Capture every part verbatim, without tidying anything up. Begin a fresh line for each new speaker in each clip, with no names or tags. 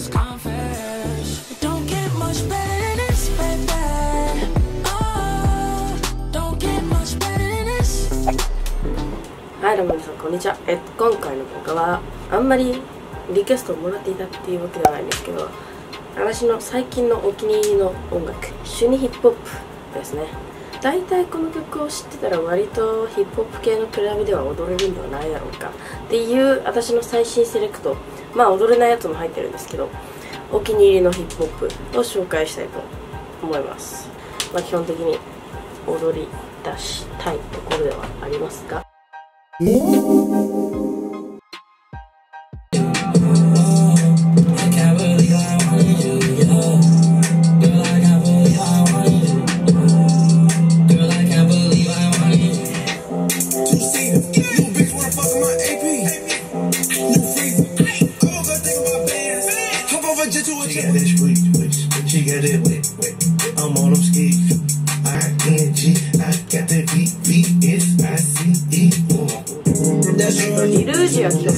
let's confess. It don't get much better than this, baby. Oh, don't get much better than this.
はい、どうも皆さんこんにちは。えっと今回の動画はあんまりリクエストをもらっていたっていうわけではないんですけど、私の最近のお気に入りの音楽、シュニヒップホップですね。大体この曲を知ってたら割とヒップホップ系のクラブでは踊れるんではないだろうかっていう私の最新セレクト、まあ踊れないやつも入ってるんですけど、お気に入りのヒップホップを紹介したいと思います。まあ基本的に踊り出したいところではありますが、
She got it wet, wet. I'm on them skis. I N G, I got that beat, B S I C E. That's right.
イルージュは聞いて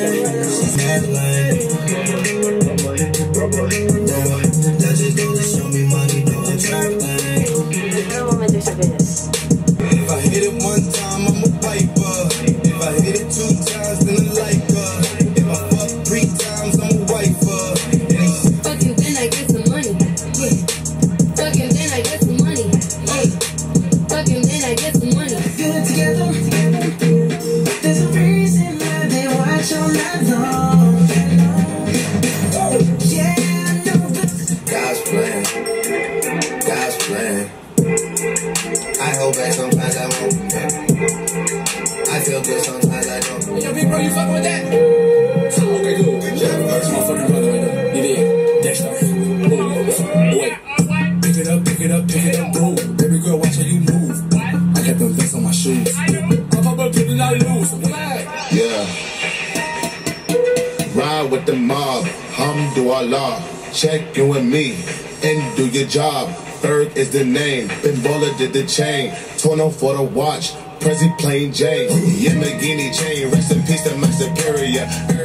これもめちゃくちゃ便利です。
If I hit it one time, I'm a piper. If I hit it two times, then I like her. If I fuck three times, I'm a wifer.
Fucking then I get some money. Yeah. Fucking then I get some money. Yeah. Fucking then I get some money.
Good together. There's a reason why they watch all night long. Yeah, I know that.
God's plan. God's plan. I hold back sometimes I won't. I feel good sometimes I don't. Yo, big bro, you fucking with that? Okay, cool. Good job, bro. It's my fucking brother right now. You did. Next time. Wait. Pick it up, pick it up, pick it up, bro. Baby girl, watch how you move. I got them vents on my shoes. I'm about to not lose. Yeah. Ride with the mob. Alhamdulillah. Check you and me. And do your job. Berg is the name. Ben Baller did the chain. Torn on for the watch. Prezi plain Jane. Yamagini chain. Rest in peace to my superior.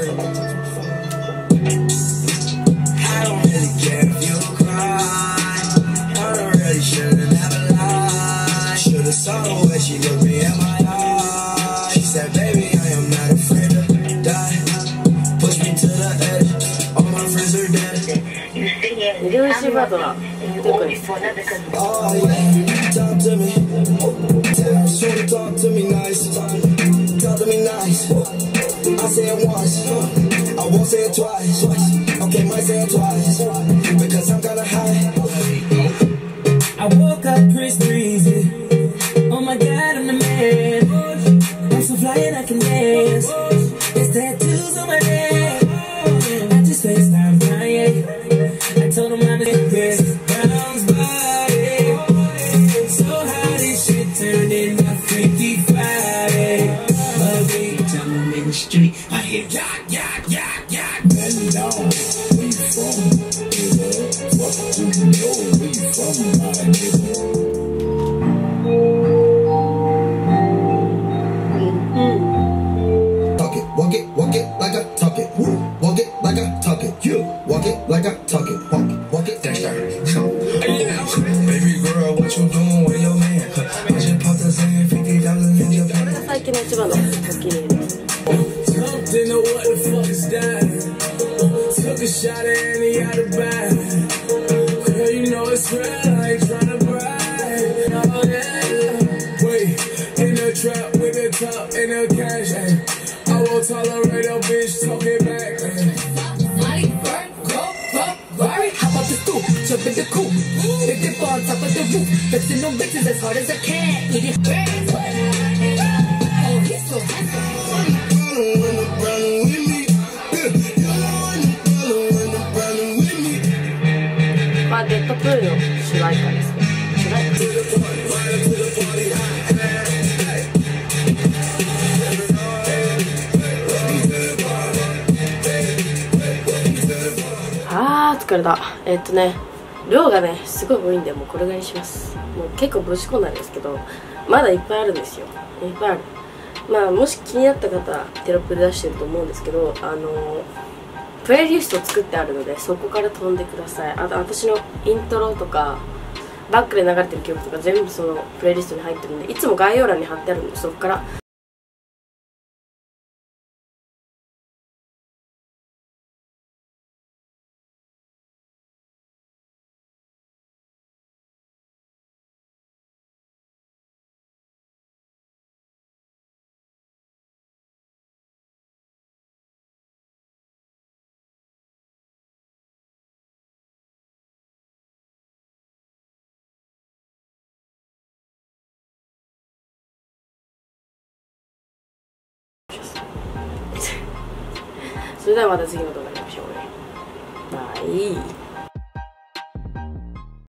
I don't really care if you cry. I don't really should've never lied. Should've saw the way she looked me in my eyes. She said, baby, I am not afraid to die. Push me to the edge. All my friends are dead.
イルージュバドラどこです。
Oh yeah, talk to me. Tell so talk to me nice. Talk to me nice. I say it once, I won't say it twice. Okay, might say it twice because I'm kinda high.
I woke up Chris Breezy. Oh my God, I'm the man. I'm so fly and I can dance. There's tattoos on my neck. I just spaced out crying. I told him I'm in Chris Brown's body. So how this shit turned into Freaky Friday. Ugly time in the street. I hear yak, yak, yak, yak.
Bend down, where you from? Nigga? What do you know? Where you from, my nigga? Talk it, walk it, walk it like I talk it. Woo. Walk it like I talk it. You walk it like I talk it. Walk it, walk it. That's right. Baby girl, what you doing with your man? I just popped a zan, fifty dollars in your
これが最近の一番のお気に入りです。
Didn't know what the fuck is that. Took a shot at any out of bag. Girl, you know it's real. I ain't tryna brag. Oh yeah. Wait, in the trap with the top and the cash. Ay. I won't tolerate a bitch talking back.
Money, burn, go, go, worry. How about the stoop? Jump in the coop. Big dip on top of the roof. Fixing no bitches as hard as I can. Eat it. Oh, he's so handsome.
But まあデッドプールの主題歌ですね。主題歌。あー疲れた。えっとね量がねすごい多いんでもうこれぐらいにします。もう結構ぶち込んだんですけどまだいっぱいあるんですよ。いっぱいある。まあもし気になった方テロップで出してると思うんですけど、あのプレイリスト作ってあるので、そこから飛んでください。あと私のイントロとかバックで流れてる曲とか全部そのプレイリストに入ってるんで、いつも概要欄に貼ってあるんで、そこからそれではまた次の動画で会いましょうね。バイ。